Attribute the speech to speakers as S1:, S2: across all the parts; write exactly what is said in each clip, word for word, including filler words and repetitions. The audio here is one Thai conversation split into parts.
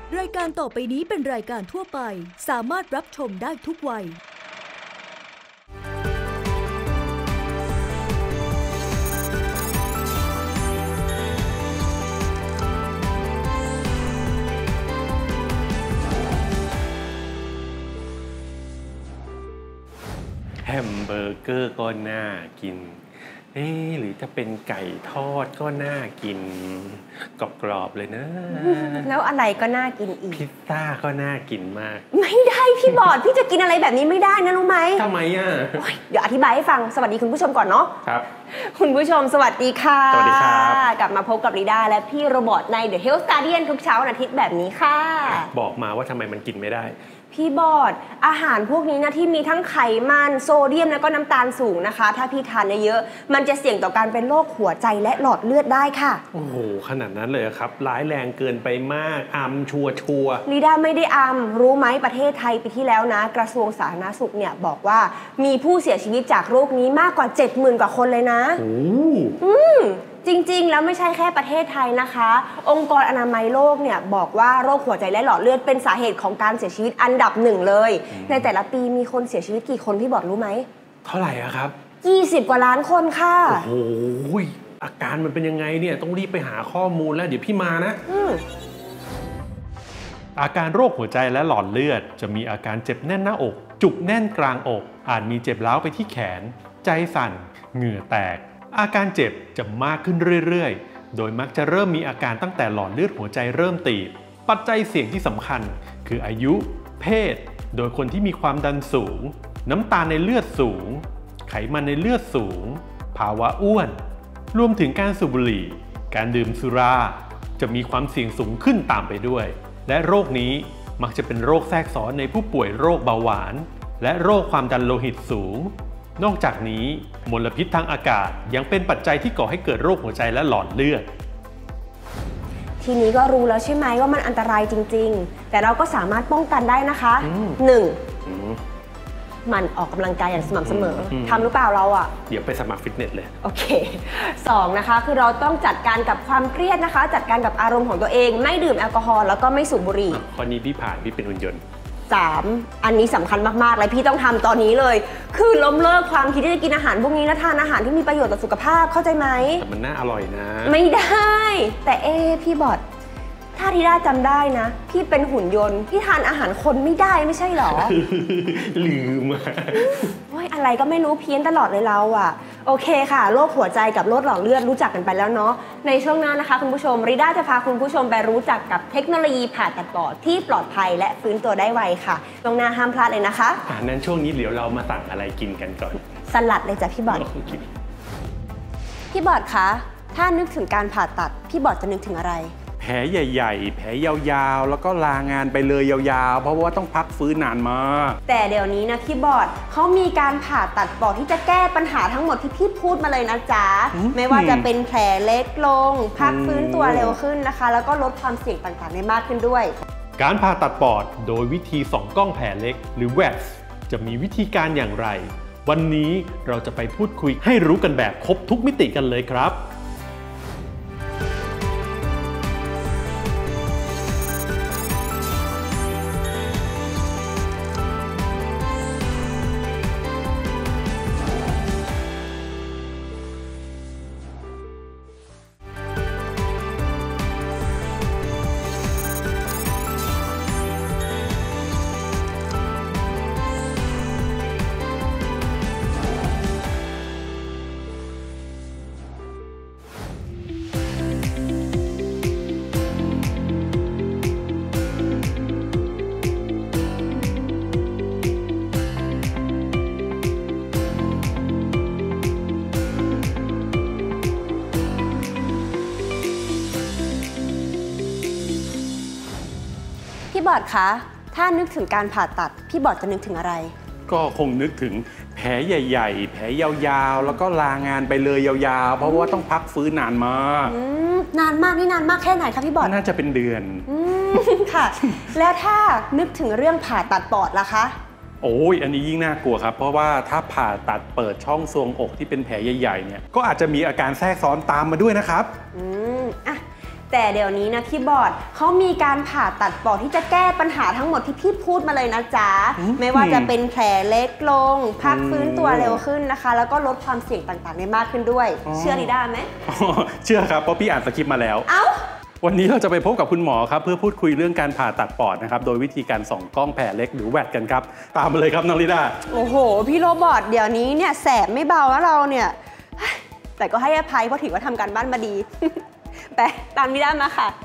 S1: รายการต่อไปนี้เป็นรายการทั่วไปสามารถรับชมได้ทุกวัย
S2: แฮมเบอร์เกอร์ก็น่ากินเอ๊ะหรือจะเป็นไก่ทอดก็น่ากินกรอบๆเลยนะ
S3: แล้วอะไรก็น่ากินอีก
S2: พิซซ่าก็น่ากินมาก
S3: ไม่ได้พี่บอดพี่จะกินอะไรแบบนี้ไม่ได้นะรู้ไหม
S2: ทำไมอ่ะ
S3: เดี๋ยวอธิบายให้ฟังสวัสดีคุณผู้ชมก่อนเนาะ
S2: ครับ
S3: คุณผู้ชมสวัสดีค่ะ
S2: สวัสดีครับ
S3: กลับมาพบกับลีดาและพี่โรบอทใน The Health Guardian ทุกเช้าวันอาทิตย์แบบนี้ค่ะ
S2: บอกมาว่าทำไมมันกินไม่ได้
S3: พี่บอดอาหารพวกนี้นะที่มีทั้งไขมันโซเดียมและก็น้ำตาลสูงนะคะถ้าพี่ทานเยอะมันจะเสี่ยงต่อการเป็นโรคหัวใจและหลอดเลือดได้ค่ะ
S2: โอ้โหขนาดนั้นเลยครับร้ายแรงเกินไปมากอัมชัวชัว
S3: ลีดาไม่ได้อัมรู้ไหมประเทศไทยปีที่แล้วนะกระทรวงสาธารณสุขเนี่ยบอกว่ามีผู้เสียชีวิตจากโรคนี้มากกว่า เจ็ดหมื่น กว่าคนเลยนะ
S2: โอ้
S3: อืมจริงๆแล้วไม่ใช่แค่ประเทศไทยนะคะองค์กรอนามัยโลกเนี่ยบอกว่าโรคหัวใจและหลอดเลือดเป็นสาเหตุของการเสียชีวิตอันดับหนึ่งเลยในแต่ละปีมีคนเสียชีวิตกี่คนพี่บอดรู้ไหม
S2: เท่าไหร่อะครับ
S3: ยี่สิบกว่าล้านคนค่ะ
S2: โอ้โหอาการมันเป็นยังไงเนี่ยต้องรีบไปหาข้อมูลแล้วเดี๋ยวพี่มานะ
S4: อาการโรคหัวใจและหลอดเลือดจะมีอาการเจ็บแน่นหน้าอกจุกแน่นกลางอกอาจมีเจ็บร้าวไปที่แขนใจสั่นเหงื่อแตกอาการเจ็บจะมากขึ้นเรื่อยๆโดยมักจะเริ่มมีอาการตั้งแต่หลอดเลือดหัวใจเริ่มตีบปัจจัยเสี่ยงที่สำคัญคืออายุเพศโดยคนที่มีความดันสูงน้ำตาลในเลือดสูงไขมันในเลือดสูงภาวะอ้วนรวมถึงการสูบบุหรี่การดื่มสุราจะมีความเสี่ยงสูงขึ้นตามไปด้วยและโรคนี้มักจะเป็นโรคแทรกซ้อนในผู้ป่วยโรคเบาหวานและโรคความดันโลหิตสูงนอกจากนี้มลพิษทางอากาศยังเป็นปัจจัยที่ก่อให้เกิดโรคหัวใจและหลอดเลือด
S3: ทีนี้ก็รู้แล้วใช่ไหมว่ามันอันตรายจริงๆแต่เราก็สามารถป้องกันได้นะคะหนึ่งมันออกกำลังกายอย่างสม่ำเสมอทำหรือเปล่าเราอ่ะ
S2: เดี๋ยวไปสมัครฟิตเนสเลย
S3: โอเคสองนะคะคือเราต้องจัดการกับความเครียดนะคะจัดการกับอารมณ์ของตัวเองไม่ดื่มแอลกอฮอล์แล้วก็ไม่สูบบุหรี่
S2: ข้อนี้พี่ผ่านพี่เป็นหุ่นยนต์
S3: สามอันนี้สำคัญมากๆเลยพี่ต้องทำตอนนี้เลยคือล้มเลิกความคิดที่จะกินอาหารพวกนี้และทานอาหารที่มีประโยชน์ต่อสุขภาพเข้าใจไหม
S2: แต่มันน่าอร่อยนะ
S3: ไม่ได้แต่เอ๊พี่บอดถ้าที่ได้จำได้นะพี่เป็นหุ่นยนต์พี่ทานอาหารคนไม่ได้ไม่ใช่หรอ
S2: ลืมอ่ะ
S3: โอ้ยอะไรก็ไม่รู้เพี้ยนตลอดเลยเราอ่ะโอเคค่ะโรคหัวใจกับโรคหลอดเลือดรู้จักกันไปแล้วเนาะในช่วงหน้านะคะคุณผู้ชมริด้าจะพาคุณผู้ชมไปรู้จักกับเทคโนโลยีผ่าตัดปอดที่ปลอดภัยและฟื้นตัวได้ไวค่ะช่วงหน้าห้ามพลาดเลยนะคะ
S2: อ่านั้นช่วงนี้เดี๋ยวเรามาสั่งอะไรกินกันก่อน
S3: สลัดเลยจ้ะพี่บอดพี่บอดคะถ้านึกถึงการผ่าตัดพี่บอดจะนึกถึงอะไร
S4: แผลใหญ่ๆแผลยาวๆแล้วก็ลางานไปเลยยาวๆเพราะว่าต้องพักฟื้นนานมาก
S3: แต่เดี๋ยวนี้นะพี่บอดเขามีการผ่าตัดปอดที่จะแก้ปัญหาทั้งหมดที่พี่พูดมาเลยนะจ๊ะไม่ว่าจะเป็นแผลเล็กลงพักฟื้นตัวเร็วขึ้นนะคะแล้วก็ลดความเสี่ยงต่างๆได้มากขึ้นด้วย
S4: การผ่าตัดปอดโดยวิธีส่องกล้องแผลเล็กหรือ แวคซ์ จะมีวิธีการอย่างไรวันนี้เราจะไปพูดคุยให้รู้กันแบบครบทุกมิติกันเลยครับ
S3: พี่บอดคะถ้านึกถึงการผ่าตัดพี่บอดจะนึกถึงอะไร
S4: ก็คงนึกถึงแผลใหญ่ๆแผลยาวๆแล้วก็ลางานไปเลยยาวๆเพราะว่าต้องพักฟื้นนานมาก
S3: นานมากนี่นานมากแค่ไหนคะพี่บอด
S4: น่าจะเป็นเดือน
S3: ค่ะแล้วถ้านึกถึงเรื่องผ่าตัดปอดล่ะคะ
S4: โอ้ยอันนี้ยิ่งน่ากลัวครับเพราะว่าถ้าผ่าตัดเปิดช่องทรวงอกที่เป็นแผลใหญ่ๆเนี่ยก็อาจจะมีอาการแทรกซ้อนตามมาด้วยนะครับ
S3: อืมอ่ะแแต่เดี๋ยวนี้นะพี่บอดเขามีการผ่าตัดปอดที่จะแก้ปัญหาทั้งหมดที่พี่พูดมาเลยนะจ๊ะไม่ว่าจะเป็นแผลเล็กลงพักฟื้นตัวเร็วขึ้นนะคะแล้วก็ลดความเสี่ยงต่างๆได้มากขึ้นด้วยเชื่อริด้าไหม
S4: เชื่อครับเพราะพี่อ่านสคริปต์มาแล้ว
S3: เอ้า
S4: วันนี้เราจะไปพบกับคุณหมอครับเพื่อพูดคุยเรื่องการผ่าตัดปอดนะครับโดยวิธีการส่องกล้องแผลเล็กหรือแวดกันครับตามมาเลยครับน้องลิด้า
S3: โอ้โหพี่โรบอทเดี๋ยวนี้เนี่ยแสบไม่เบาแล้วเราเนี่ยแต่ก็ให้อภัยเพราะถือว่าทำการบ้านมาดีไปตามลิด้ามาค่ะ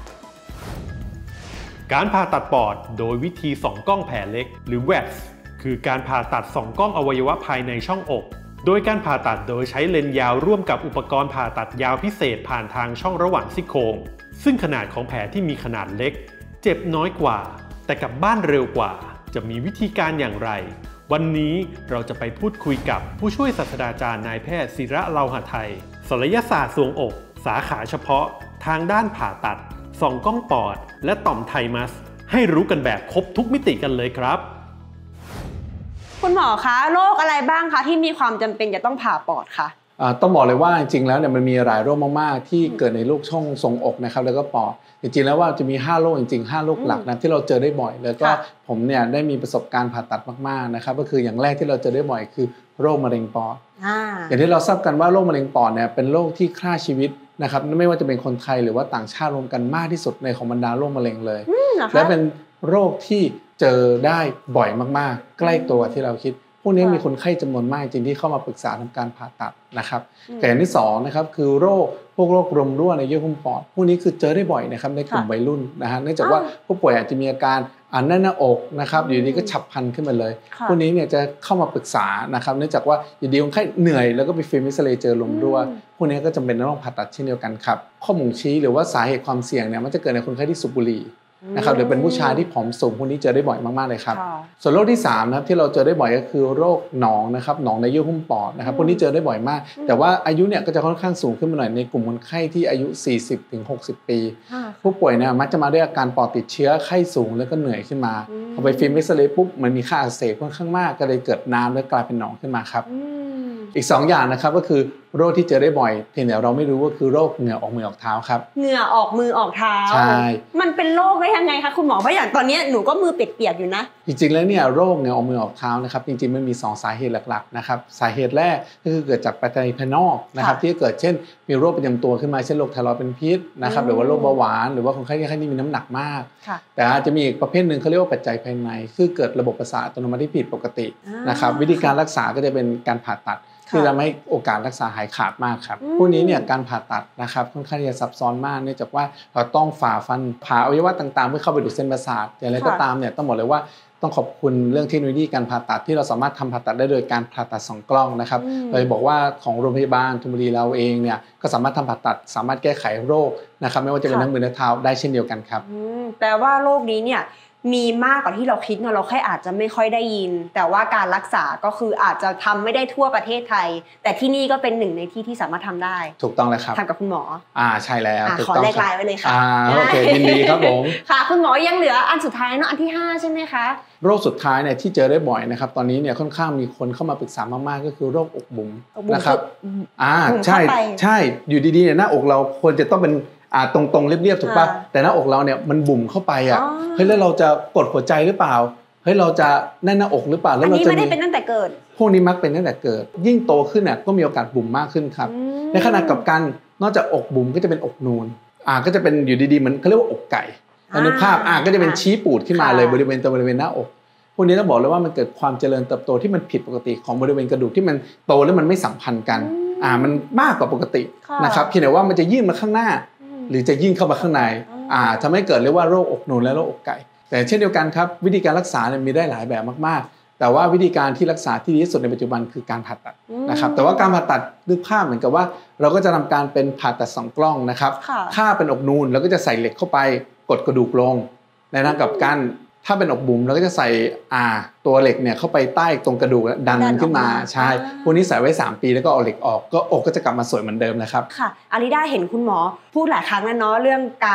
S4: การผ่าตัดปอดโดยวิธีส่องกล้องแผลเล็กหรือ แวด คือการผ่าตัดส่องกล้องอวัยวะภายในช่องอกโดยการผ่าตัดโดยใช้เลนส์ยาวร่วมกับอุปกรณ์ผ่าตัดยาวพิเศษผ่านทางช่องระหว่างซี่โครงซึ่งขนาดของแผลที่มีขนาดเล็กเจ็บน้อยกว่าแต่กลับบ้านเร็วกว่าจะมีวิธีการอย่างไรวันนี้เราจะไปพูดคุยกับผู้ช่วยศาสตราจารย์นายแพทย์ศิระเลาหะไทยศัลยศาสตร์ทรวงอกสาขาเฉพาะทางด้านผ่าตัดส่องกล้องปอดและต่อมไทมัสให้รู้กันแบบครบทุกมิติกันเลยครับ
S3: คุณหมอคะโรคอะไรบ้างคะที่มีความจำเป็นจะต้องผ่าปอดคะ
S5: ต้องบอกเลยว่าจริงๆแล้วเนี่ยมันมีหลายโรคมากๆที่เกิดในลูกช่องทรงอกนะครับแล้วก็ปอดจริงๆแล้วว่าจะมีห้าโรคจริงๆห้าโรคหลักนะที่เราเจอได้บ่อยแล้วก็ผมเนี่ยได้มีประสบการณ์ผ่าตัดมากๆนะครับก็คืออย่างแรกที่เราเจอได้บ่อยคือโรคมะเร็งปอดอย่างที่เราทราบกันว่าโรคมะเร็งปอดเนี่ยเป็นโรคที่ฆ่าชีวิตนะครับไม่ว่าจะเป็นคนไทยหรือว่าต่างชาติรวมกันมากที่สุดในของบรรดาโรคมะเร็งเลยและเป็นโรคที่เจอได้บ่อยมากๆใกล้ตัวที่เราคิดพวกนี้มีคนไข้จำนวนมากจริงที่เข้ามาปรึกษาทำการผ่าตัดนะครับแต่อย่างที่สองนะครับคือโรคพวกโรคลมรั่วในเยื่อหุ้มปอดพวกนี้คือเจอได้บ่อยนะครับในกลุ่มวัยรุ่นนะฮะเนื่องจากว่าผู้ป่วยอาจจะมีอาการอันแน่นหน้าอกนะครับอยู่ดีก็ฉับพลันขึ้นมาเลยพวกนี้เนี่ยจะเข้ามาปรึกษานะครับเนื่องจากว่าอยู่ดีคนไข้เหนื่อยแล้วก็ไปฟิล์มเอ็กซเรย์เจอลมรั่วพวกนี้ก็จำเป็นต้องผ่าตัดเช่นเดียวกันครับข้อบ่งชี้หรือว่าสาเหตุความเสี่ยงเนี่ยมันจะเกิดในคนไข้ที่สูบบุหรี่นะครับหรือเป็นผู้ชายที่ผอมสูงพวกนี้เจอได้บ่อยมากๆเลยครับส่วนโรคที่สามนะครับที่เราเจอได้บ่อยก็คือโรคหนองนะครับหนองในเยื่อหุ้มปอดนะครับพวกนี้เจอได้บ่อยมากแต่ว่าอายุเนี่ยก็จะค่อนข้างสูงขึ้นมาหน่อยในกลุ่มคนไข้ที่อายุ สี่สิบถึงหกสิบ ปีผู้ป่วยเนี่ยมักจะมาด้วยอาการปอดติดเชื้อไข้สูงแล้วก็เหนื่อยขึ้นมาพอไปฟิล์มเอ็กซเรย์ปุ๊บมันมีค่าอักเสบค่อนข้างมากก็เลยเกิดน้ำแล้วกลายเป็นหนองขึ้นมาครับอีกสองอย่างนะครับก็คือโรคที่เจอได้บ่อยเพียงแต่เราไม่รู้ว่าคือโรคเหงื่อออกมือออกเท้าครับ
S3: เหงื่อออกมือออกเท้า
S5: ใช่
S3: มันเป็นโรคได้ยังไงคะคุณหมอเพราะอย่างตอนนี้หนูก็มือเปียกๆอยู่นะ
S5: จริงๆแล้วเนี่ยโรคเหงื่อออกมือออกเท้านะครับจริงๆมันมีสองสาเหตุหลักๆนะครับสาเหตุแรกก็คือเกิดจากปัจจัยภายนอกนะครับที่เกิดเช่นมีโรคประจำตัวขึ้นมาเช่นโรคไทรอยด์เป็นพิษนะครับหรือว่าโรคเบาหวานหรือว่าคนไข้ที่มีน้ำหนักมากแต่อาจจะมีอีกประเภทหนึ่งเขาเรียกว่าปัจจัยภายในคือเกิดระบบประสาทอัตโนมัติที่ผิดปกตินะครับวิธีการรักษาก็จะเป็นการผ่าตัดที่ทำให้โอกาสรักษาหายขาดมากครับพวกนี้เนี่ยการผ่าตัดนะครับค่อนข้างจะซับซ้อนมากเนื่องจากว่าเราต้องฝ่าฟันผ่าอวัยวะต่างๆเพื่อเข้าไปดูดเส้นประสาทอย่างไรก็ตามเนี่ยต้องบอกเลยว่าต้องขอบคุณเรื่องเทคโนโลยีการผ่าตัดที่เราสามารถทำผ่าตัดได้โดยการผ่าตัดสองกล้องนะครับเลยบอกว่าของโรงพยาบาลธนบุรีเราเองเนี่ยก็สามารถทำผ่าตัดสามารถแก้ไขโรคนะครับไม่ว่าจะเป็นทั้งมือและเท้าได้เช่นเดียวกันครับ
S3: แปลว่าโรคนี้เนี่ยมีมากกว่าที่เราคิดเนาะเราแค่อาจจะไม่ค่อยได้ยินแต่ว่าการรักษาก็คืออาจจะทำไม่ได้ทั่วประเทศไทยแต่ที่นี่ก็เป็นหนึ่งในที่ที่สามารถทำได้
S5: ถูกต้องเลยครับ
S3: ทำกับคุณหมอ
S5: อ่าใช่แล้ว
S3: ขอแลกไลน์ไว้เลยค่ะ
S5: อ่าโอเคยินดีครับผม
S3: ค่ะคุณหมอยังเหลืออันสุดท้ายเนาะอันที่ห้าใช่ไหมคะ
S5: โรคสุดท้ายเนี่ยที่เจอได้บ่อยนะครับตอนนี้เนี่ยค่อนข้างมีคนเข้ามาปรึกษามากๆก็คือโรคอกบุ๋มนะครับอ่าใช่ใช่อยู่ดีๆเนี่ยหน้าอกเราควรจะต้องเป็นอ่าตรงๆเรียบๆถูกป่ะแต่หน้าอกเราเนี่ยมันบุ๋มเข้าไปอ่ะเฮ้ยแล้วเราจะกดหัวใจหรือเปล่าเฮ้ยเราจะแน่นหน้าอกหรือเปล่า
S3: แล้วเราจะไม่ได้เป็นตั้งแต่เกิด
S5: พวกนี้มักเป็นตั้งแต่เกิดยิ่งโตขึ้นเนี่ยก็มีโอกาสบุ๋มมากขึ้นครับในขณะกับกันนอกจากอกบุ๋มก็จะเป็นอกนูนอ่าก็จะเป็นอยู่ดีๆมันเขาเรียกว่าอกไก่นึกภาพอ่าก็จะเป็นชี้ปูดขึ้นมาเลยบริเวณตรงบริเวณหน้าอกพวกนี้ต้องบอกเลยว่ามันเกิดความเจริญเติบโตที่มันผิดปกติของบริเวณกระดูกที่มันโตแล้วมันไม่สัมพันธ์กันอ่ามันมากกว่าปกตินะครับเพียงแต่ว่ามันจะยื่นมาข้างหน้าหรือจะยิ่งเข้ามาข้างในอ่าทำให้เกิดเรียกว่าโรคอกนูนและโรคอกไก่แต่เช่นเดียวกันครับวิธีการรักษาเนี่ยมีได้หลายแบบมากๆแต่ว่าวิธีการที่รักษาที่ดีที่สุดในปัจจุบันคือการผ่าตัดนะครับแต่ว่าการผ่าตัดนึกภาพเหมือนกับว่าเราก็จะทำการเป็นผ่าตัดสองกล้องนะครับถ้าเป็นอกนูนเราก็จะใส่เหล็กเข้าไปกดกระดูกลงในนั้นกับการถ้าเป็นอกบุ๋มเราก็จะใส่อ่าตัวเหล็กเนี่ยเข้าไปใต้ตรงกระดูกดันมันขึ้นมาใช่พวกนี้ใส่ไว้สามปีแล้วก็เอาเหล็กออกก็อกก็จะกลับมาสวยเหมือนเดิมนะครับ
S3: ค่ะอาริด้าเห็นคุณหมอพูดหลายครั้งแล้วเนาะเรื่องการ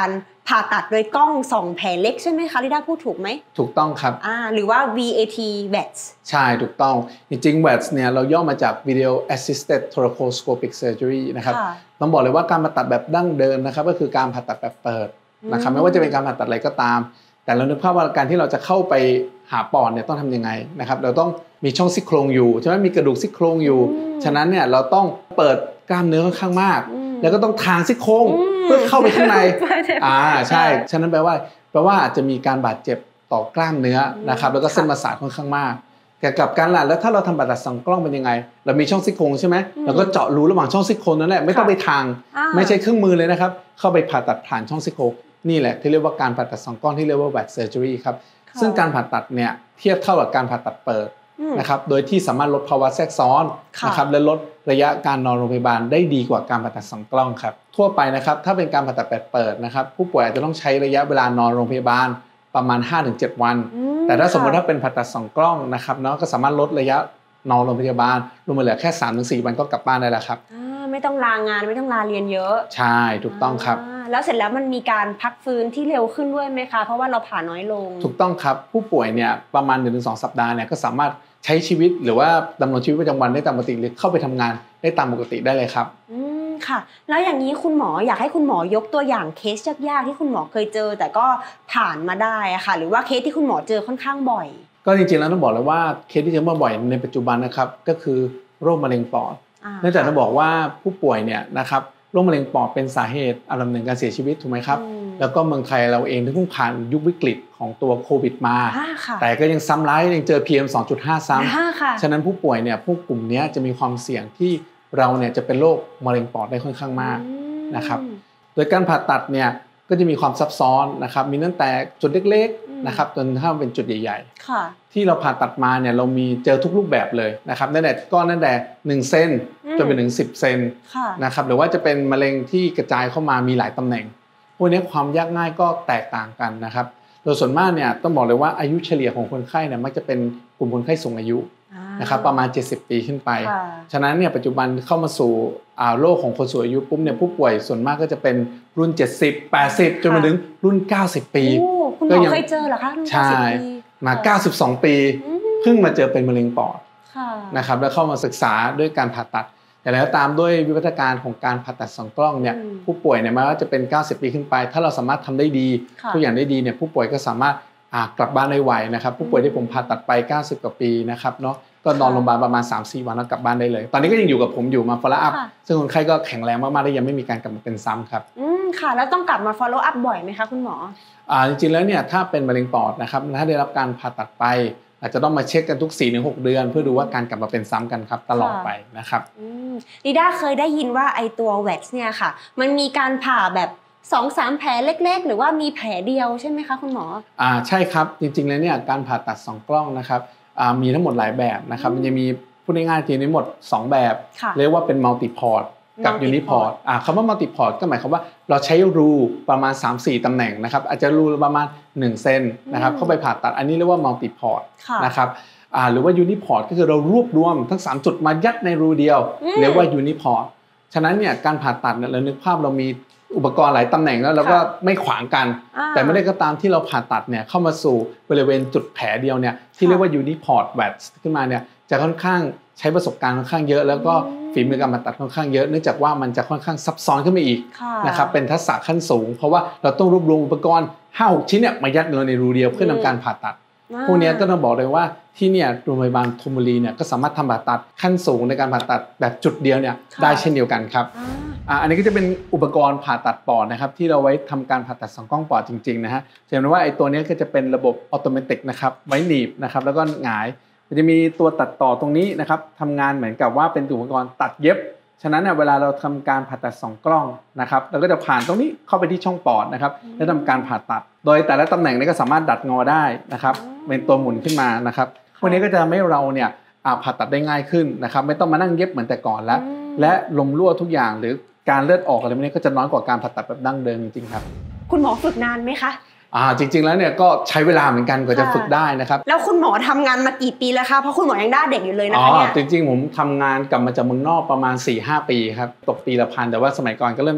S3: ผ่าตัดโดยกล้องส่องแผลเล็กใช่ไหมคะลิด้าพูดถูกไหม
S5: ถูกต้องครับ
S3: อ่าหรือว่า วี เอ ที แว ที
S5: ใช่ถูกต้องจริงๆ แว ที เนี่ยเราย่อมาจาก Video Assisted Thoracoscopic Surgery นะครับต้องบอกเลยว่าการผ่าตัดแบบดั้งเดิมนะครับก็คือการผ่าตัดแบบเปิดนะครับไม่ว่าจะเป็นการผ่าตัดอะไรก็ตามแต่เรานึกภาพว่าการที่เราจะเข้าไปหาปอดเนี่ยต้องทำยังไงนะครับเราต้องมีช่องซี่โครงอยู่ใช่ไหมมีกระดูกซี่โครงอยู่ฉะนั้นเนี่ยเราต้องเปิดกล้ามเนื้อค่อนข้างมากแล้วก็ต้องทางซี่โครงเพื่อเข้าไปข้างในอ่าใช่ฉะนั้นแปลว่าแปลว่าอาจจะมีการบาดเจ็บต่อกล้ามเนื้อนะครับแล้วก็เส้นประสาทค่อนข้างมากแต่กับการหลังแล้วถ้าเราทำผ่าตัดส่องกล้องเป็นยังไงเรามีช่องซี่โครงใช่ไหมเราก็เจาะรูระหว่างช่องซี่โครงนั่นแหละไม่ต้องไปทางไม่ใช่เครื่องมือเลยนะครับเข้าไปผ่าตัดผ่านช่องซี่โครงนี่แหละที่เรียกว่าการผ่าตัดส่องกล้องที่เรียกว่า แว ที surgery ครับซึ่งการผ่าตัดเนี่ยเทียบเท่ากับการผ่าตัดเปิดนะครับโดยที่สามารถลดภาวะแทรกซ้อนนะครับและลดระยะการนอนโรงพยาบาลได้ดีกว่าการผ่าตัดส่องกล้องครับทั่วไปนะครับถ้าเป็นการผ่าตัดแบบเปิดนะครับผู้ป่วยอาจจะต้องใช้ระยะเวลานอนโรงพยาบาลประมาณ ห้าถึงเจ็ด วันแต่ถ้าสมมติถ้าเป็นผ่าตัดส่องกล้องนะครับเนาะก็สามารถลดระยะนอนโรงพยาบาลลงมาเหลือแค่ สามถึงสี่ วันก็กลับบ้านได้แล้วครับ
S3: ไม่ต้องลางานไม่ต้องลาเรียนเยอะ
S5: ใช่ถูกต้องครับ
S3: แล้วเสร็จแล้วมันมีการพักฟื้นที่เร็วขึ้นด้วยไหมคะเพราะว่าเราผ่าน้อยลง
S5: ถูกต้องครับผู้ป่วยเนี่ยประมาณ หนึ่งถึงสอง สัปดาห์เนี่ยก็สามารถใช้ชีวิตหรือว่าดำรงชีวิตประจำวันได้ตามปกติหรือเข้าไปทำงานได้ตามปกติได้เลยครับ
S3: อืมค่ะแล้วอย่างนี้คุณหมออยากให้คุณหมอยกตัวอย่างเคสยากๆที่คุณหมอเคยเจอแต่ก็ผ่านมาได้อะค่ะหรือว่าเคสที่คุณหมอเจอค่อนข้างบ่อย
S5: ก็จริงๆแล้วต้องบอกเลยว่าเคสที่เจอมาบ่อยในปัจจุบันนะครับก็คือโรคมะเร็งปอดเนื่องจากต้องบอกว่าผู้ป่วยเนี่ยนะครับโรคมะเร็งปอดเป็นสาเหตุอันดับหนึ่งการเสียชีวิตถูกไหมครับแล้วก็เมืองไทยเราเองเพิ่งผ่านยุควิกฤตของตัวโควิดมาแต่ก็ยังซ้ำร้ายยังเจอ พี เอ็ม สองจุดห้า ซ้ำฉะนั้นผู้ป่วยเนี่ยพวกกลุ่มนี้จะมีความเสี่ยงที่เราเนี่ยจะเป็นโรคมะเร็งปอดได้ค่อนข้างมากนะครับโดยการผ่าตัดเนี่ยก็จะมีความซับซ้อนนะครับมีตั้งแต่จุดเล็กๆนะครับจนถ้าเป็นจุดใหญ่ๆที่เราผ่าตัดมาเนี่ยเรามีเจอทุกรูปแบบเลยนะครับตั้งแต่ก้อนตั้งแต่หนึ่งเซนจนไปถึงสิบเซนนะครับหรือว่าจะเป็นมะเร็งที่กระจายเข้ามามีหลายตำแหน่งพวกนี้ความยากง่ายก็แตกต่างกันนะครับโดยส่วนมากเนี่ยต้องบอกเลยว่าอายุเฉลี่ยของคนไข้เนี่ยมักจะเป็นกลุ่มคนไข้สูงอายุนะครับประมาณเจ็ดสิบปีขึ้นไปฉะนั้นเนี่ยปัจจุบันเข้ามาสู่โรคของคนสูงอายุปุ๊บเนี่ยผู้ป่วยส่วนมากก็จะเป็นรุ่นเจ็ดสิบ แปดสิบจนมาถึงรุ่นเก้าสิบปี
S3: ก็ยังเคยเจอเหรอคะรุ่นเก้าสิบปี
S5: มาเก้าสิบสองปีเพิ่งมาเจอเป็นมะเร็งปอดนะครับแล้วเข้ามาศึกษาด้วยการผ่าตัดแต่แล้วตามด้วยวิวัฒนาการของการผ่าตัดส่องกล้องเนี่ยผู้ป่วยเนี่ยไม่ว่าจะเป็นเก้าสิบปีขึ้นไปถ้าเราสามารถทำได้ดีทุกอย่างได้ดีเนี่ยผู้ป่วยก็สามารถกลับบ้านได้ไวนะครับผู้ป่วยที่ผมผ่าตัดไปเก้าสิบกว่าปีนะครับเนาะก็นอนโรงพยาบาลประมาณ สามถึงสี่ วันแล้วกลับบ้านได้เลยตอนนี้ก็ยังอยู่กับผมอยู่มา follow up ซึ่งคนไข้ก็แข็งแรงมากๆและยังไม่มีการกลับมาเป็นซ้ำครับ
S3: อืมค่ะแล้วต้องกลับมา follow up บ่อยไหมคะคุณหมอ
S5: อ่าจริงๆแล้วเนี่ยถ้าเป็นมะเร็งปอดนะครับถ้าได้รับการผ่าตัดไปอาจจะต้องมาเช็คกันทุก สี่ถึงหก เดือนเพื่อดูว่าการกลับมาเป็นซ้ำกันครับตลอดไปนะครับ
S3: ลิด้าเคยได้ยินว่าไอตัว แว ที เนี่ยค่ะมันมีการผ่าแบบ สองถึงสาม แผลเล็กๆหรือว่ามีแผลเดียวใช่ไหมคะคุณหมอ
S5: อ่าใช่ครับจริงๆแล้วเนี่ยการผ่าตัดสองกล้องนะครับอ่ามีทั้งหมดหลายแบบนะครับมันจะมีพูดง่ายๆทีนี้หมดสองแบบเรียกว่าเป็นมัลติพอร์ตกับยูนิพอร์ตอ่าคำว่ามัลติพอร์ตก็หมายความว่าเราใช้รูประมาณ สามถึงสี่ ตำแหน่งนะครับอาจจะรูประมาณหนึ่งเซนนะครับเข้าไปผ่าตัดอันนี้เรียกว่ามัลติพอร์ตนะครับอ่าหรือว่ายูนิพอร์ตก็คือเรารวบรวมทั้งสามจุดมายัดในรูเดียวเรียกว่ายูนิพอร์ตฉะนั้นเนี่ยการผ่าตัดเนี่ยเรานึกภาพเรามีอุปกรณ์หลายตำแหน่งแล้วเราก็ไม่ขวางกันแต่ไม่ได้ก็ตามที่เราผ่าตัดเนี่ยเข้ามาสู่บริเวณจุดแผลเดียวเนี่ยที่เรียกว่ายูนิพอร์ต แว ที ขึ้นมาเนี่ยจะค่อนข้างใช้ประสบการณ์ค่อนข้างเยอะแล้วก็ฝีมือการผ่าตัดค่อนข้างเยอะเนื่องจากว่ามันจะค่อนข้างซับซ้อนขึ้นมาอีกนะครับเป็นทักษะขั้นสูงเพราะว่าเราต้องรวบรวมอุปกรณ์ ห้าหก ชิ้นเนี่ยมายัดในรูเดียวเพื่อทำการผ่าตัดพวกนี้ก็ต้องบอกเลยว่าที่เนี่ยโรงพยาบาลธนบุรีเนี่ยก็สามารถทำผ่าตัดขั้นสูงในการผ่าตัดแบบจุดเดียวเนี่ยได้เช่นเดียวกันครับอันนี้ก็จะเป็นอุปกรณ์ผ่าตัดปอดนะครับที่เราไว้ทำการผ่าตัดสองกล้องปอดจริงๆนะฮะเห็นว่าไอ้ตัวนี้ก็จะเป็นระบบอัตโนมัตินะครับไว้หนีบนะครับแล้วก็หงายมันจะมีตัวตัดต่อตรงนี้นะครับทำงานเหมือนกับว่าเป็นอุปกรณ์ตัดเย็บฉะนั้นเนี่ยเวลาเราทำการผ่าตัดสองกล้องนะครับเราก็จะผ่านตรงนี้เข้าไปที่ช่องปอดนะครับแล้วทำการผ่าตัดโดยแต่ละตำแหน่งนี้ก็สามารถดัดงอได้นะครับเป็นตัวหมุนขึ้นมานะครับพวกนี้ก็จะทำให้เราเนี่ยผ่าตัดได้ง่ายขึ้นนะครับไม่ต้องมานั่งเย็บเหมือนแต่ก่อนแล้วและลมรั่วทุกอย่างหรือการเลือดออกอะไรพวกนี้ก็จะน้อยกว่าการผ่าตัดแบบดั้งเดิมจริงๆครับ
S3: คุณหมอฝึกนานไหมคะ
S5: อ่าจริงๆแล้วเนี่ยก็ใช้เวลาเหมือนกันกว่าจะฝึกได้นะครับ
S3: แล้วคุณหมอทำงานมากี่ปีแล้วคะเพราะคุณหมอยังหน้าเด็กอยู่เลยนะคะเนี่ย
S5: อ๋อจริงๆผมทำงานกลับมาจากเมืองนอกประมาณ สี่ถึงห้า ปีครับตกปีละพันแต่ว่าสมัยก่อนก็เริ่มจาก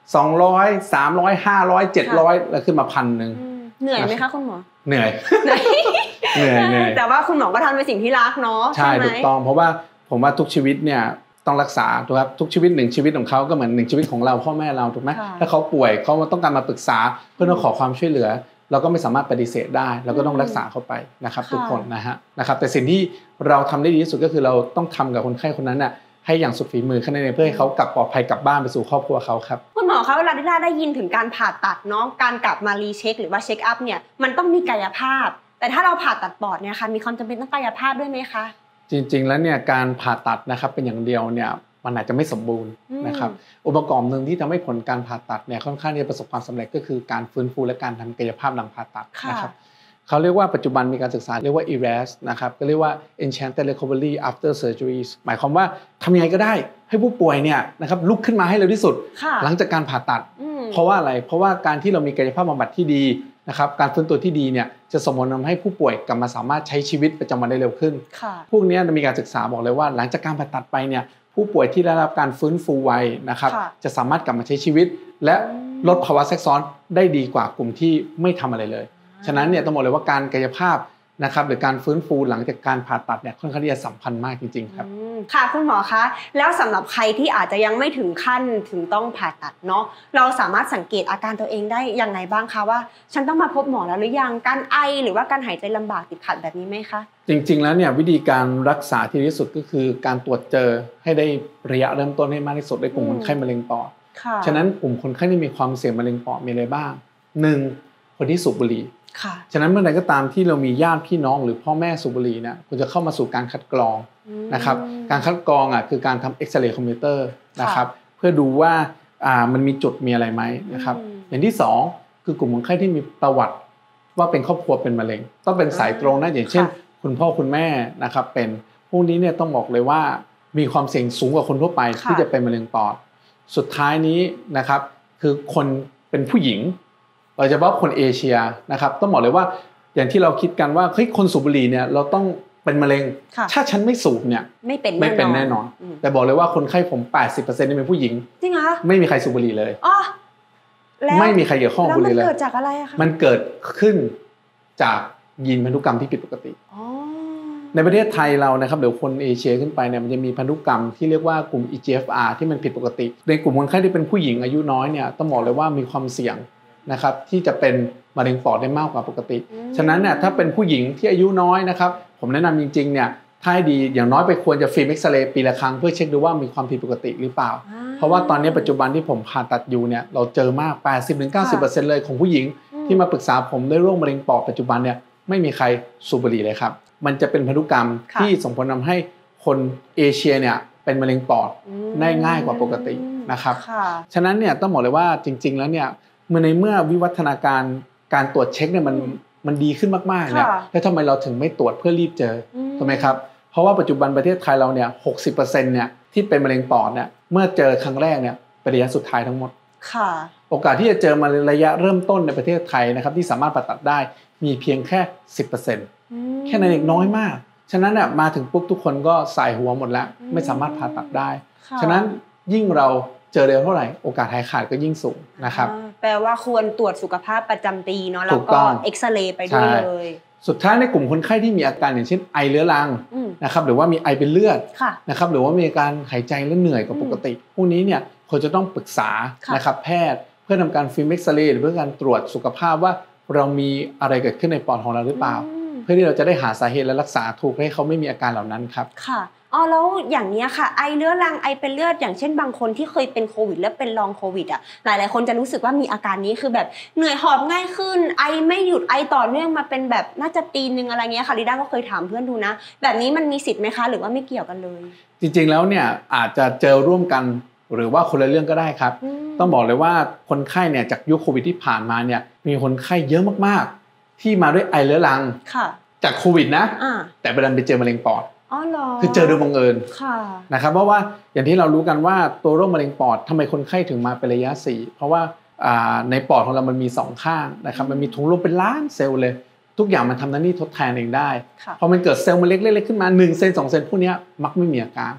S5: สองร้อยสามร้อยห้าร้อยเจ็ดร้อยแล้วขึ้นมาพันหนึ่ง
S3: เหนื่อยไหมคะคุณหมอ
S5: เหนื่อยเหนื่อยเหนื่อย
S3: แต่ว่าคุณหมอก็ทำเป็นสิ่งที่รักเนาะ
S5: ใช่ถูกต้องเพราะว่าผมว่าทุกชีวิตเนี่ยต้องรักษาถูกครับทุกชีวิตหนึ่งชีวิตของเขาก็เหมือนหนึ่งชีวิตของเราพ่อแม่เราถูกไหมถ้าเขาป่วยเขาต้องการมาปรึกษาเพื่อขอความช่วยเหลือเราก็ไม่สามารถปฏิเสธได้เราก็ต้องรักษาเขาไปนะครับทุกคนนะฮะนะครับแต่สิ่งที่เราทำได้ดีที่สุดก็คือเราต้องทำกับคนไข้คนนั้นน่ะให้อย่างสุดฝีมือแค่นั้นเองเพื่อให้เขากลับปลอดภัยกลับบ้านไปสู่ครอบครัวเขาครับ
S3: คุณหมอคะเวลาที่เราได้ยินถึงการผ่าตัดเนาะการกลับมารีเช็คหรือว่าเช็คอัพเนี่ยมันต้องมีกายภาพแต่ถ้าเราผ่าตัดปอดเนี่ยค่ะมีความจำเป็นต้องกายภาพด้วยไหมคะ
S5: จริงๆแล้วเนี่ยการผ่าตัดนะครับเป็นอย่างเดียวเนี่ยมันอาจจะไม่สมบูรณ์นะครับองค์ประกอบหนึ่งที่ทำให้ผลการผ่าตัดเนี่ยค่อนข้างจะประสบความสำเร็จก็คือการฟื้นฟูและการทำกายภาพหลังผ่าตัดนะครับเขาเรียกว่าปัจจุบันมีการศึกษาเรียกว่า อี อาร์ เอ เอส นะครับก็เรียกว่า Enchanted Recovery After Surgeries หมายความว่าทำยังไงก็ได้ให้ผู้ป่วยเนี่ยนะครับลุกขึ้นมาให้เร็วที่สุดหลังจากการผ่าตัดเพราะว่าอะไรเพราะว่าการที่เรามีกายภาพบำบัดที่ดีนะครับการฟื้นตัวที่ดีเนี่ยจะส่งผลทำให้ผู้ป่วยกลับมาสามารถใช้ชีวิตประจำวันได้เร็วขึ้นพวกนี้มีการศึกษาบอกเลยว่าหลังจากการผ่าตัดไปเนี่ยผู้ป่วยที่ได้รับการฟื้นฟูไวนะครับจะสามารถกลับมาใช้ชีวิตและลดภาวะแทรกซ้อนได้ดีกว่ากลุ่มที่ไม่ทำอะไรเลยฉะนั้นเนี่ยต้องบอกเลยว่าการกายภาพนะครับหรือการฟื้นฟูหลังจากการผ่าตัดเนี่ยค่อนข้างที่จะสำคัญมากจริงๆครับ
S3: ค่ะคุณหมอคะแล้วสำหรับใครที่อาจจะยังไม่ถึงขั้นถึงต้องผ่าตัดเนาะเราสามารถสังเกตอาการตัวเองได้อย่างไรบ้างคะว่าฉันต้องมาพบหมอแล้วหรือยังการไอหรือว่าการหายใจลำบากติดขัดแบบนี้ไหมคะ
S5: จริงๆแล้วเนี่ยวิธีการรักษาที่ดีที่สุดก็คือการตรวจเจอให้ได้ระยะเริ่มต้นให้มากที่สุดในกลุ่มคนไข้มะเร็งปอดฉะนั้นกลุ่มคนไข้ที่มีความเสี่ยงมะเร็งปอดมีอะไรบ้างหนึ่งคนที่สูบบุหรี่ฉะนั้นเมื่อใดก็ตามที่เรามีญาติพี่น้องหรือพ่อแม่สูบบุหรี่เนี่ยคุณจะเข้ามาสู่การคัดกรองนะครับการคัดกรองอ่ะคือการทำเอ็กซเรย์คอมพิวเตอร์นะครับเพื่อดูว่าอ่ามันมีจุดมีอะไรไหมนะครับอย่างที่สองคือกลุ่มคนไข้ที่มีประวัติว่าเป็นครอบครัวเป็นมะเร็งต้องเป็นสายตรงนะอย่างเช่นคุณพ่อคุณแม่นะครับเป็นพวกนี้เนี่ยต้องบอกเลยว่ามีความเสี่ยงสูงกว่าคนทั่วไปที่จะเป็นมะเร็งปอดสุดท้ายนี้นะครับคือคนเป็นผู้หญิงโดยเฉพาะคนเอเชียนะครับต้องบอกเลยว่าอย่างที่เราคิดกันว่าเฮ้ยคนสูบบุหรี่เนี่ยเราต้องเป็นมะเร็งถ้าฉันไม่สูบเนี่ย
S3: ไม่เป็น
S5: ไม่เป็นแน่นอนแต่บอกเลยว่าคนไข้ผม แปดสิบเปอร์เซ็นต์ นี่เป็นผู้หญิง
S3: จริงเหรอ
S5: ไม่มีใครสูบบุหรี่เลย
S3: อ๋อแล้ว
S5: ไม่มีใครเกี่ยวข้องกับบุหรี่เลย
S3: แล้วมันเกิดจากอะไรอะคะ
S5: มันเกิดขึ้นจากยีนพันธุกรรมที่ผิดปกติในประเทศไทยเรานะครับเดี๋ยวคนเอเชียขึ้นไปเนี่ยมันจะมีพันธุกรรมที่เรียกว่ากลุ่ม อี จี เอฟ อาร์ ที่มันผิดปกติในกลุ่มคนไข้ที่เป็นผู้หญิงอายุน้อยเนี่ยต้องบอกเลยว่ามีความเสี่ยงนะครับที่จะเป็นมะเร็งปอดได้มากกว่าปกติฉะนั้นเนี่ยถ้าเป็นผู้หญิงที่อายุน้อยนะครับผมแนะนำจริงๆเนี่ยถ้าให้ดีอย่างน้อยไปควรจะฟิล์มเอ็กซเรย์ปีละครั้งเพื่อเช็คดูว่ามีความผิดปกติหรือเปล่าเพราะว่าตอนนี้ปัจจุบันที่ผมผ่าตัดอยู่เนี่ยเราเจอมาก แปดสิบถึงเก้าสิบเปอร์เซ็นต์ เลยของผู้หญิงที่มาปรึกษาผมด้วยโรคมะเร็งปอดปัจจุบันเนี่ยไม่มีใครสูบบุหรี่เลยครับมันจะเป็นพันธุกรรมที่ส่งผลทำให้คนเอเชียเนี่ยเป็นมะเร็งปอดได้ง่ายกว่าปกตินะครับฉะนั้นเนี่ยต้องบอกเลยว่าจริงๆแล้วเนี่ยเมื่อในเมื่อวิวัฒนาการการตรวจเช็คเนี่ยมันมันดีขึ้นมากๆเนี่ยแล้วทำไมเราถึงไม่ตรวจเพื่อรีบเจอถูกไหมครับเพราะว่าปัจจุบันประเทศไทยเราเนี่ย หกสิบเปอร์เซ็นต์ เนี่ยที่เป็นมะเร็งปอดเนี่ยเมื่อเจอครั้งแรกเนี่ยเป็นระยะสุดท้ายทั้งหมด
S3: ค่ะ
S5: โอกาสที่จะเจอมาระยะเริ่มต้นในประเทศไทยนะครับที่สามารถผ่าตัดได้มีเพียงแค่ สิบเปอร์เซ็นต์ แค่นั้นเองน้อยมากฉะนั้นน่ะมาถึงปุ๊บทุกคนก็สายหัวหมดแล้วไม่สามารถผ่าตัดได้ฉะนั้นยิ่งเราเจอเร็วเท่าไหร่โอกาสหายขาดก็ยิ่งสูงนะครับ
S3: แปลว่าควรตรวจสุขภาพประจำปีเนาะแล้วก็เอ็กซเรย์ไปด้วยเลย
S5: สุดท้ายในกลุ่มคนไข้ที่มีอาการอย่างเช่นไอเรื้อรังนะครับหรือว่ามีไอเป็นเลือดนะครับหรือว่ามีอาการหายใจและเหนื่อยกว่าปกติพวกนี้เนี่ยควรจะต้องปรึกษานะครับแพทย์เพื่อทำการฟิล์มเอ็กซเรย์หรือเพื่อการตรวจสุขภาพว่าเรามีอะไรเกิดขึ้นในปอดของเราหรือเปล่าเพื่อที่เราจะได้หาสาเหตุและรักษาถูกให้เขาไม่มีอาการเหล่านั้นครับ
S3: ค่ะอ๋อแล้วอย่างนี้ค่ะไอเรื้อรังไอเป็นเลือดอย่างเช่นบางคนที่เคยเป็นโควิดแล้วเป็นลองโควิดอ่ะหลายๆคนจะรู้สึกว่ามีอาการนี้คือแบบเหนื่อยหอบง่ายขึ้นไอไม่หยุดไอต่อเนื่องมาเป็นแบบน่าจะปีนึงอะไรเงี้ยค่ะลิด้าก็เคยถามเพื่อนดูนะแบบนี้มันมีสิทธิ์ไหมคะหรือว่าไม่เกี่ยวกันเลย
S5: จริงๆแล้วเนี่ยอาจจะเจอร่วมกันหรือว่าคนละเรื่องก็ได้ครับต้องบอกเลยว่าคนไข้เนี่ยจากยุคโควิดที่ผ่านมาเนี่ยมีคนไข้เยอะมากๆที่มาด้วยไอเรื้อรังจากโควิดนะแต่ประเด็นไปเจอมะเร็งปอด
S3: อ๋อเหรอ
S5: คือเจอโดยบังเอิญนะครับเพราะว่าอย่างที่เรารู้กันว่าตัวโรคมะเร็งปอดทำไมคนไข้ถึงมาเป็นระยะสี่เพราะว่าในปอดของเรามันมีสองข้างนะครับมันมีถุงลมเป็นล้านเซลล์เลยทุกอย่างมันทำหน้าที่ทดแทนเองได้พอมันเกิดเซลล์มันเล็กๆขึ้นมาหนึ่งเซนสองเซนพวกนี้มักไม่มีอาการ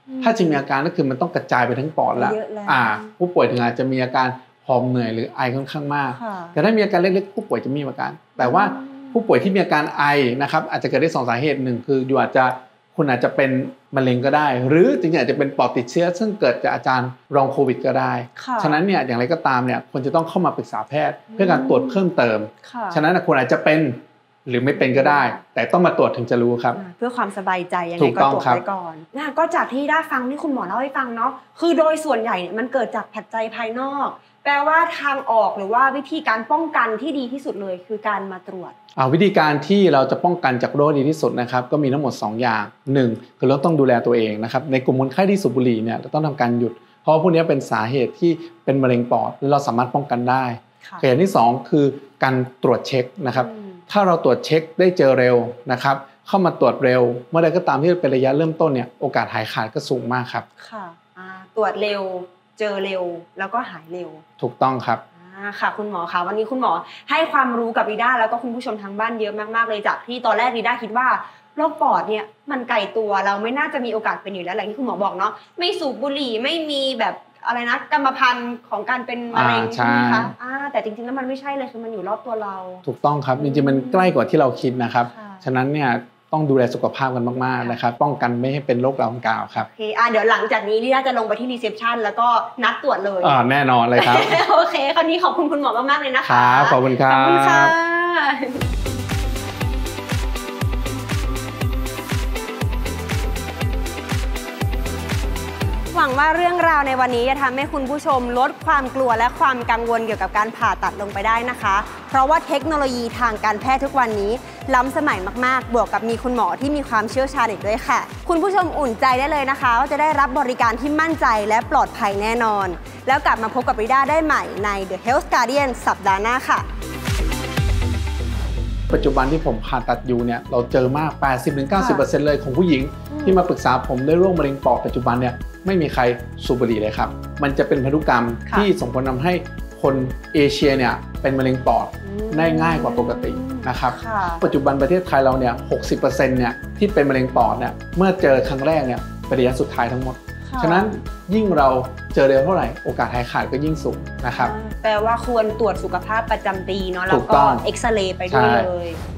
S5: ถ้าจะมีอาการก็คือมันต้องกระจายไปทั้งปอดแล้ว
S3: เยอะแล้ว
S5: อ่าผู้ป่วยถึงอาจจะมีอาการหอบเหนื่อยหรือไอค่อนข้างมาก
S3: ค่ะ
S5: แต่ถ้ามีอาการเล็กๆผู้ป่วยจะไม่มีอาการแต่ว่าผู้ป่วยที่มีอาการไอนะครับอาจจะเกิดได้สองสาเหตุหนึ่งคืออยู่อาจจะคุณอาจจะเป็นมะเร็งก็ได้ หรือจริงๆอาจจะเป็นปอดติดเชื้อซึ่งเกิดจากอาจารย์รองโควิดก็ได้
S3: ค่ะ
S5: ฉะนั้นเนี่ยอย่างไรก็ตามเนี่ยควรจะต้องเข้ามาปรึกษาแพทย์เพื่อการตรวจเพิ่มเติม
S3: ค่ะ
S5: ฉะนั้นคุณอาจจะเป็นหรือไม่เป็นก็ได้ แต่ต้องมาตรวจถึงจะรู้ครับ
S3: เพื่อความสบายใจยัง
S5: ถู
S3: ไง
S5: ก
S3: ก็
S5: ต้อง
S3: ตรวจ
S5: ครับ
S3: ไว้ก่อนนะก็จากที่ได้ฟังที่คุณหมอเล่าให้ฟังเนาะคือโดยส่วนใหญ่เนี่ยมันเกิดจากปัจจัยภายนอก แปลว่าทางออกหรือว่าวิธีการป้องกันที่ดีที่สุดเลยคือการมาตรวจ
S5: อ่าวิธีการที่เราจะป้องกันจากโรคดีที่สุดนะครับก็มีทั้งหมดสองอย่างหนึ่งคือเราต้องดูแลตัวเองนะครับในกลุ่มคนไข้ที่สูบบุหรี่เนี่ยเราต้องทำการหยุดเพราะว่าพวกนี้เป็นสาเหตุที่เป็นมะเร็งปอดและเราสามารถป้องกันได้
S3: ค่ะ
S5: อย่างที่สองคือการตรวจเช็คนะครับ
S3: อืม
S5: ถ้าเราตรวจเช็คได้เจอเร็วนะครับเข้ามาตรวจเร็วเมื่อใดก็ตามที่เป็นระยะเริ่มต้นเนี่ยโอกาสหายขาดก็สูงมากครับ
S3: ค่ะอ่าตรวจเร็วเจอเร็วแล้วก็หายเร็ว
S5: ถูกต้องครับ
S3: อ่าค่ะคุณหมอคะวันนี้คุณหมอให้ความรู้กับริด้าแล้วก็คุณผู้ชมทางบ้านเยอะมากๆเลยจากที่ตอนแรกริด้าคิดว่าโรคปอดเนี่ยมันไกลตัวเราไม่น่าจะมีโอกาสเป็นอยู่แล้วอย่างที่คุณหมอบอกเนาะไม่สูบบุหรี่ไม่มีแบบอะไรนะกรรมพันธุ์ของการเป็นมะเร็ง
S5: อ่า
S3: ใช่ไหม
S5: ใช่
S3: คะอ่าแต่จริงๆแล้วมันไม่ใช่เลยคือมันอยู่รอบตัวเรา
S5: ถูกต้องครับจริงๆมันใกล้กว่าที่เราคิดนะครับ
S3: ค่ะ
S5: ฉะนั้นเนี่ยต้องดูแลสุขภาพกันมากๆนะครับป้องกันไม่ให้เป็นโรคดังกล่าวครับ
S3: โอเคอ่าเดี๋ยวหลังจากนี้ริด้าจะลงไปที่รีเซพชันแล้วก็นัดตรวจเลย
S5: อ่าแน่นอนเลยครับ
S3: โอเคคราวนี้ขอบคุณคุณหมอมากๆเลยนะคะ
S5: ครับขอบคุณครับ
S3: ขอบคุณค่ะหวังว่าเรื่องราวในวันนี้จะทำให้คุณผู้ชมลดความกลัวและความกังวลเกี่ยวกับการผ่าตัดลงไปได้นะคะ เพราะว่าเทคโนโลยีทางการแพทย์ทุกวันนี้ล้ำสมัยมากๆ บวกกับมีคุณหมอที่มีความเชี่ยวชาญอีกด้วยค่ะ คุณผู้ชมอุ่นใจได้เลยนะคะว่าจะได้รับบริการที่มั่นใจและปลอดภัยแน่นอน แล้วกลับมาพบกับริด้าได้ใหม่ใน The Health Guardian สัปดาห์หน้าค่ะ
S5: ปัจจุบันที่ผมผ่าตัดอยู่เนี่ยเราเจอมาก แปดสิบถึงเก้าสิบเปอร์เซ็นต์ เลยของผู้หญิงที่มาปรึกษาผมด้วยโรคมะเร็งปอดปัจจุบันเนี่ยไม่มีใครสูบบุหรี่เลยครับมันจะเป็นพันธุกรรม
S3: ค่ะ
S5: ที่ส่งผลทำให้คนเอเชียเนี่ยเป็นมะเร็งปอดได้ง่ายกว่าปกตินะครับ
S3: ค่ะ
S5: ปัจจุบันประเทศไทยเราเนี่ย หกสิบเปอร์เซ็นต์ เนี่ยที่เป็นมะเร็งปอดเนี่ยเมื่อเจอครั้งแรกเนี่ยเป็นระยะสุดท้ายทั้งหมด ฉะนั้นยิ่งเราเจอเร็วเท่าไหร่โอกาสหายขาดก็ยิ่งสูงนะครับ
S3: แปลว่าควรตรวจสุขภาพประจำปีเนาะแล้
S5: ถู
S3: ว
S5: ก
S3: ก็
S5: ต้อง
S3: เอ็กซเรย์ไปด้วย
S5: ใช่
S3: เลย